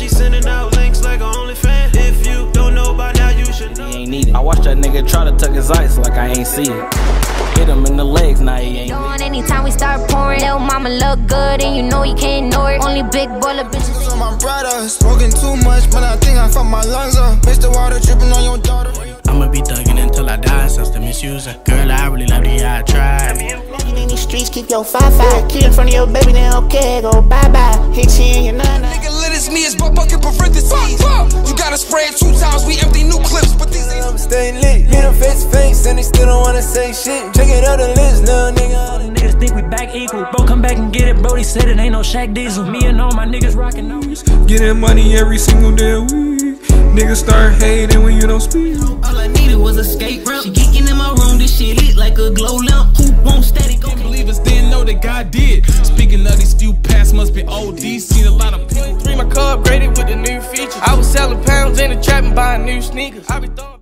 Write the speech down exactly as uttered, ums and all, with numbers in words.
be sending out links like an OnlyFans. If you don't know by now, you should know. He ain't need it. I watched that nigga try to tuck his ice like I ain't see it. Hit him in the legs, now he ain't Going anytime we start pouring. Little mama look good and you know you can't ignore it. Only big baller bitches. So my brother smoking too much, but I think I fucked my lungs up. Mix the water dripping on your daughter. I'ma be thugging until I die, since the misusing. Girl, I really love you, I tried. In these streets, keep your five five. Kid in front of your baby, then okay, go bye bye. Hit you in your nine nine. Nigga, lit as me as butt bucket parentheses. You gotta spray it two times, we empty new clips, but these ain't. I'm staying lit, meet them face to face, and they still don't wanna say shit. Check it out the list, little nigga. Niggas think we back equal. Bro, come back and get it, bro. He said it ain't no Shaq Diesel. Me and all my niggas rockin' those. Getting money every single day week. Niggas start hating when you don't speak. All I needed was a skate ramp. She geeking in my room, this shit lit like a glow lamp. Who won't static? Can't believe us didn't know that God did. Speaking of these few past must be O D. Seen a lot of people. Three my car upgraded with the new features. I was selling pounds in the trap and buying new sneakers. I be throwing